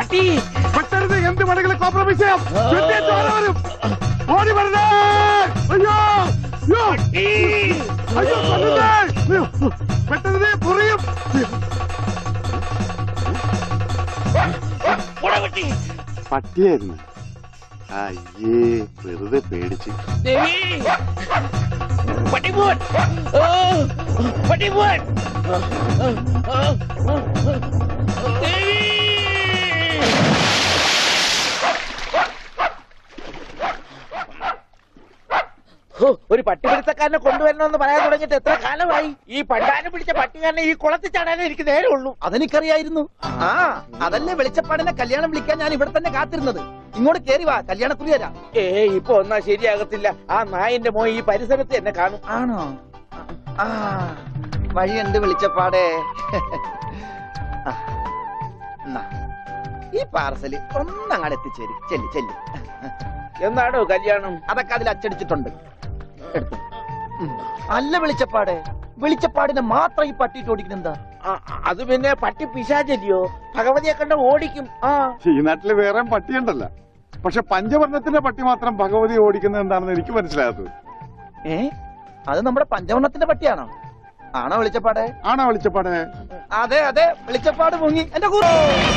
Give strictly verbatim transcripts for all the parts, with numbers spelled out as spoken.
പട്ടി പെട്ടെന്ന് എന്ത് വേണമെങ്കിലും കോംപ്രമൈസ് ചെയ്യാം. ഓടി വരണേ. അയ്യോ അയ്യോ പെട്ടെന്ന് പുറയും. പട്ടിയായിരുന്നു. അയ്യേ വെറുതെ പേടിച്ച്. പട്ടിപോൻ പട്ടിപോൻ ഒരു പട്ടിപിടുത്തക്കാരനെ കൊണ്ടുവരണമെന്ന് പറയാൻ തുടങ്ങിയിട്ട് എത്ര കാലമായി? ഈ പണ്ടാനം പിടിച്ച പട്ടിക്കാരനെ ഈ കുളത്തിൽ ചാടാനേ എനിക്ക് നേരെ ഉള്ളൂ. അതെനിക്കറിയായിരുന്നു. ആ അതല്ലേ വെളിച്ചപ്പാടിനെ കല്യാണം വിളിക്കാൻ ഞാൻ ഇവിടെ തന്നെ കാത്തിരുന്നത്. ഇങ്ങോട്ട് കേറി വാ, കല്യാണക്കുറി തരാം. ഏ ഇപ്പൊ ഒന്നാ ശരിയാകത്തില്ല. ആ നായന്റെ മോൻ ഈ പരിസരത്ത് എന്നെ കാണും. ആണോ? ആ വഴിയുണ്ട് വെളിച്ചപ്പാടേ. ഈ പാർസല് ഒന്നങ്ങാട് എത്തിച്ചേരും. ചെല്ലി ചെല്ലി. എന്നാണോ കല്യാണം? അതൊക്കെ അതിൽ അച്ചടിച്ചിട്ടുണ്ട്. എടുത്തു. അല്ല വെളിച്ചപ്പാടെ, വെളിച്ചപ്പാടിനെ മാത്രം ഈ പട്ടിയിട്ട് ഓടിക്കുന്നെന്താ? അത് പിന്നെ പട്ടി പിശാചല്ലിയോ? ഭഗവതിയെ കണ്ട ഓടിക്കും. ആ ഈ നാട്ടില് വേറെ പട്ടിയുണ്ടല്ല. പക്ഷെ പഞ്ചവർണ്ണത്തിന്റെ പട്ടി മാത്രം ഭഗവതി ഓടിക്കുന്നത് എന്താണെന്ന് എനിക്ക് മനസ്സിലാകാത്തത്. ഏ അത് നമ്മുടെ പഞ്ചവർണ്ണത്തിന്റെ പട്ടിയാണോ? ആണോ വെളിച്ചപ്പാടെ? ആണോ വെളിച്ചപ്പാടെ? അതെ അതെ, വെളിച്ചപ്പാട് മുങ്ങി. എന്റെ കൂടെ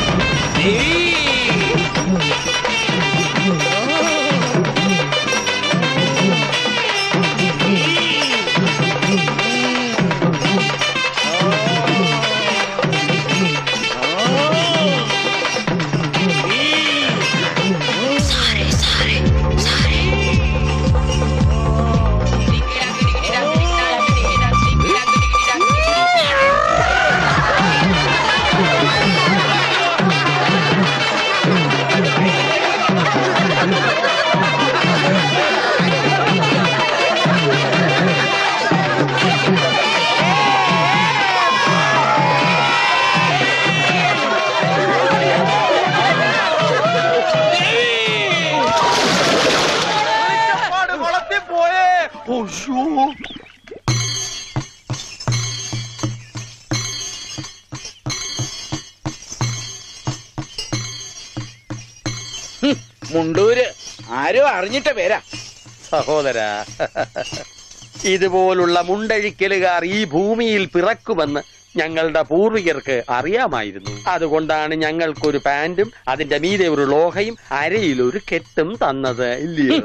മുണ്ടൂര് ആരോ അറിഞ്ഞിട്ട പേരാ. സഹോദര, ഇതുപോലുള്ള മുണ്ടഴിക്കലുകാർ ഈ ഭൂമിയിൽ പിറക്കുമെന്ന് ഞങ്ങളുടെ പൂർവികർക്ക് അറിയാമായിരുന്നു. അതുകൊണ്ടാണ് ഞങ്ങൾക്കൊരു പാന്റും അതിന്റെ മീതെ ഒരു ലോഹയും അരയിൽ ഒരു കെട്ടും തന്നത്, ഇല്ലയോ?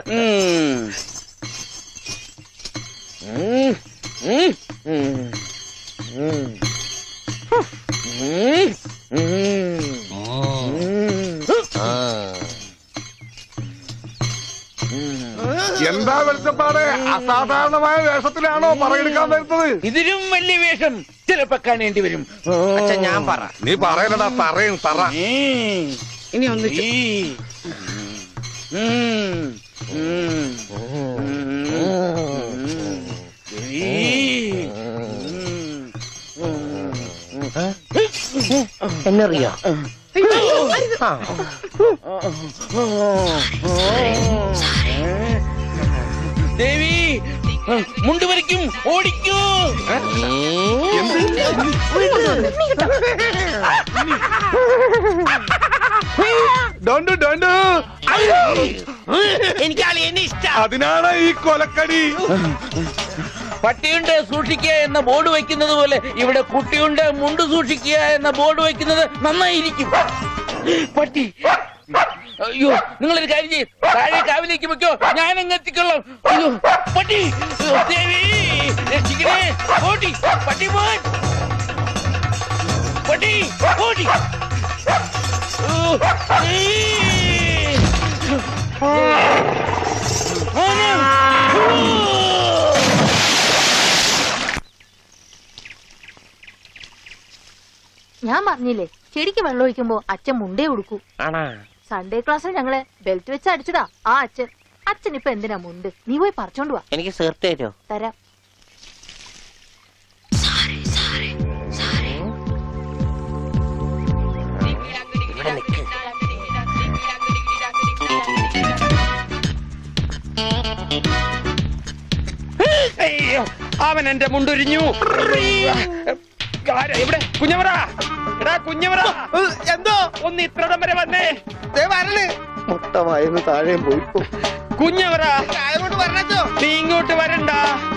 എന്താ വെളിച്ചപ്പാട്? അസാധാരണമായ വേഷത്തിലാണോ പറയെടുക്കാൻ വരുന്നത്? ഇതിലും വലിയ വേഷം ചിലപ്പോ കാണേണ്ടി വരും. ഞാൻ പറ. നീ പറയലടാ, പറയും പറ. ഇനി ഒന്ന് എന്നറിയാ? ദേവി മുണ്ടുവരയ്ക്കും ഓടിക്കൂ. എനിക്ക് അളിയനെ ഇഷ്ടം. അതിനാണ് ഈ കൊലക്കടി. പട്ടിയുണ്ട് സൂക്ഷിക്കുക എന്ന ബോർഡ് വയ്ക്കുന്നത് പോലെ ഇവിടെ കുട്ടിയുണ്ട് മുണ്ട് സൂക്ഷിക്കുക എന്ന ബോർഡ് വയ്ക്കുന്നത് നന്നായിരിക്കും. പട്ടി അയ്യോ, നിങ്ങളൊരു കാര്യം ചെയ്യും, താഴെ കാവിലേക്ക് വെക്കോ, ഞാൻ അങ്ങ് എത്തിക്കൊള്ളാം. അയ്യോ പട്ടി, ദേവി രക്ഷിക്കണേ. ഓടി പട്ടി, പോൻ പട്ടി, ഓടി. ഞാൻ പറഞ്ഞില്ലേ, ചെടിക്ക് വെള്ളം ഒഴിക്കുമ്പോ അച്ഛൻ മുണ്ടേ ഉടുക്കൂ. സൺഡേ ക്ലാസ്സിൽ ഞങ്ങളെ ബെൽറ്റ് വെച്ച് അടിച്ചതാ ആ അച്ഛൻ. അച്ഛൻ ഇപ്പൊ എന്തിനാ മുണ്ട്? നീ പോയി പറിച്ചോണ്ട് വാ. എനിക്ക് സേർട്ട് തരോ? തരാം. അവൻ എന്റെ മുണ്ടൊരിഞ്ഞു. ഇവിടെ കുഞ്ഞവറ, എടാ കുഞ്ഞവറ, എന്തോ ഒന്ന് ഇത്രടം വരെ വന്നേ. മുട്ട വായന്ന് താഴെയും പോയി കുഞ്ഞവറ, കൊണ്ട് പറഞ്ഞോ നീ ഇങ്ങോട്ട് വരണ്ട.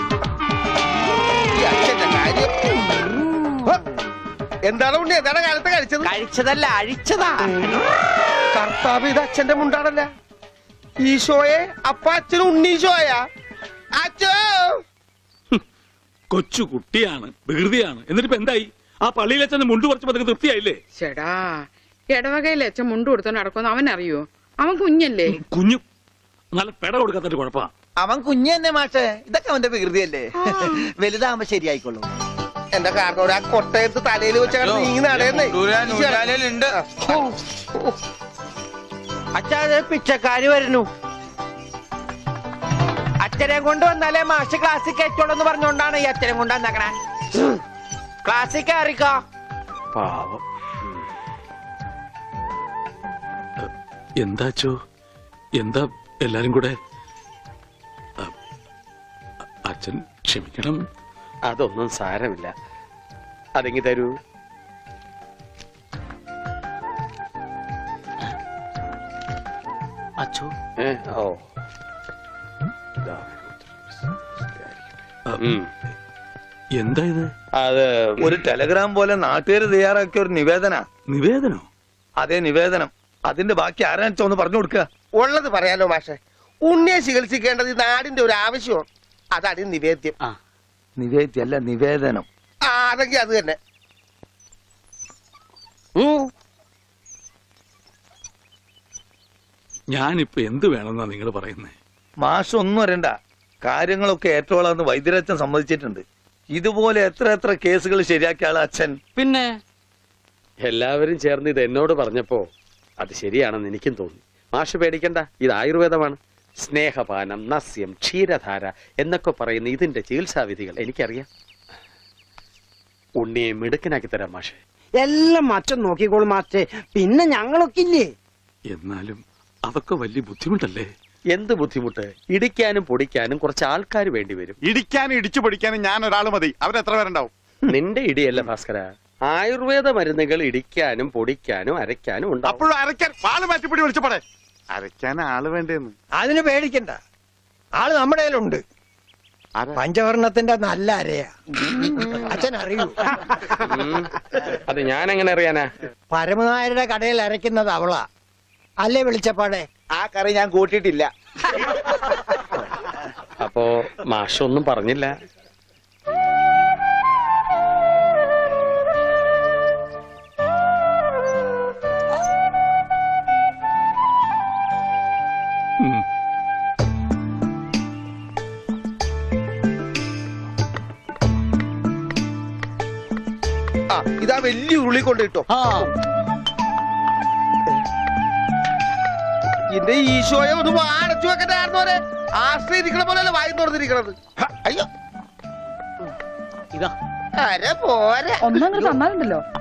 എന്താണ് ഉണ്ണി എന്താണ് കാലത്ത് കഴിച്ചത്? കഴിച്ചതല്ല, അഴിച്ചതാ. കർത്താവ് ഇത് അച്ഛന്റെ മുണ്ടാണല്ല. ഈശോയെ അപ്പ അച്ഛനും ഉണ്ണീശോയാ അച്ഛോ. കൊച്ചു കുട്ടിയാണ്, വികൃതിയാണ്. എന്നിട്ടിപ്പോ എന്തായി? ആ പള്ളിയിൽ അച്ഛൻ മുണ്ടു കുറച്ച് പതുക്കെ തൃപ്തിയായില്ലേ? ചേടാ, ഇടവകയിലെ അച്ഛൻ മുണ്ട് കൊടുത്തോണ്ട് നടക്കുമെന്ന് അവൻ അറിയോ? അവൻ കുഞ്ഞല്ലേ? കുഞ്ഞു നല്ല പെട കൊടുക്കാത്തൊരു കുഴപ്പാ. അവൻ കുഞ്ഞ് തന്നെ മാഷേ, ഇതൊക്കെ അവന്റെ വികൃതിയല്ലേ. വലുതാകുമ്പോ ശരിയായിക്കൊള്ളു. എന്റെ കാരണോട് ആ കൊട്ടയത്ത് തലയിൽ വെച്ച നീ നടയുന്നേ. അച്ഛാ, പിച്ചക്കാര് വരുന്നു. അച്ഛനെ കൊണ്ട് വന്നാലേ മാഷ് ക്ലാസ്സിൽ കയറ്റോളെന്ന് പറഞ്ഞോണ്ടാണ് ഈ അച്ഛനെ കൊണ്ട് വന്നേക്കണേ. ക്ലാസ്സിൽ കയറിക്കോ. പാവം. എന്താച്ചോ, എന്താ എല്ലാരും കൂടെ? അ- അച്ഛൻ ക്ഷമിക്കണം. അതൊന്നും സാരമില്ല. അതെങ്കി തരൂ. അച്ഛോ, ഏ, ഓ ഇതാ. ഉം. എന്താ ഇത്? അത് ഒരു ടെലഗ്രാം പോലെ നാട്ടുകാർ തയ്യാറാക്കിയ ഒരു നിവേദന. നിവേദനോ? അതേ നിവേദനം. അതിന്റെ ബാക്കി ആരാച്ചാ ഒന്ന് പറഞ്ഞു കൊടുക്കുക. ഉള്ളത് പറയാലോ മാഷെ. ഉണ്ണിയെ ചികിത്സിക്കേണ്ടത് ഈ നാടിന്റെ ഒരു ആവശ്യമാണ്. അതാണ് ഈ നിവേദ്യം. നിവേദ്യല്ല, നിവേദനം. ആ അതെങ്കിൽ അത് തന്നെ. ഞാനിപ്പോ എന്ത് വേണമെന്നാ നിങ്ങൾ പറയുന്നേ? മാഷ് ഒന്നും വരണ്ട. കാര്യങ്ങളൊക്കെ ഏറ്റോളാന്ന് വൈദ്യരച്ഛൻ സമ്മതിച്ചിട്ടുണ്ട്. ഇതുപോലെ എത്ര എത്ര കേസുകൾ ശരിയാക്കിയ ആള് അച്ഛൻ. പിന്നെ എല്ലാവരും ചേർന്ന് ഇത് എന്നോട് പറഞ്ഞപ്പോ അത് ശരിയാണെന്ന് എനിക്കും തോന്നി. മാഷ് പേടിക്കണ്ട, ഇത് ആയുർവേദമാണ്. സ്നേഹപാനം, നസ്യം, ക്ഷീരധാര എന്നൊക്കെ പറയുന്ന ഇതിന്റെ ചികിത്സാവിധികൾ എനിക്കറിയാം. ഉണ്ണിയെ മിടുക്കനാക്കി തരാം മാഷെ. എല്ലാം അച്ഛൻ നോക്കിക്കോളും മാസ്റ്റേ. പിന്നെ ഞങ്ങളൊക്കെ ഇല്ലേ? എന്നാലും അതൊക്കെ വലിയ ബുദ്ധിമുട്ടല്ലേ? എന്ത് ബുദ്ധിമുട്ട്? ഇടിക്കാനും പൊടിക്കാനും കുറച്ച് ആൾക്കാർ വേണ്ടി വരും. ഇടിക്കാനും ഇടിച്ചു പൊടിക്കാനും ഞാൻ ഒരാൾ മതി. അവരെത്ര പേരുണ്ടാവും? നിന്റെ ഇടിയല്ല ഭാസ്കര, ആയുർവേദ മരുന്നുകൾ ഇടിക്കാനും പൊടിക്കാനും അരയ്ക്കാനും ഉണ്ടാവും. അപ്പോഴും അരയ്ക്കാൻ പാല് മാറ്റിപ്പിടി വിളിച്ചപ്പോടെ അരയ്ക്കാൻ ആള് വേണ്ടേന്ന്. അതിന് പേടിക്കണ്ട, ആള് നമ്മുടെ കയ്യിലുണ്ട്. പഞ്ചവർണത്തിന്റെ നല്ല അരയാ. അച്ഛൻ അറിയൂ? ഉം. അത് ഞാൻ എങ്ങനെ അറിയാനാ? പരമനായരുടെ കടയിൽ അരയ്ക്കുന്നത് അവളാ അല്ലേ വെളിച്ചപ്പാടെ? ആ കറി ഞാൻ കൂട്ടിയിട്ടില്ല. അപ്പോ മാഷൊന്നും പറഞ്ഞില്ല. ഉം. ആ ഇതാ വലിയ ഉരുളി കൊണ്ട് കിട്ടോ. എന്റെ ഈശോയെ ഒന്ന് അടച്ചു വെക്കണ്ടായിരുന്നോരെ. ആശ്രയിരിക്കണ പോലെയല്ല വായി തുറന്നിരിക്കണത്. അയ്യോ ഇതാ അര പോരെ. ഒന്നങ്ങനെ തന്നാലുണ്ടല്ലോ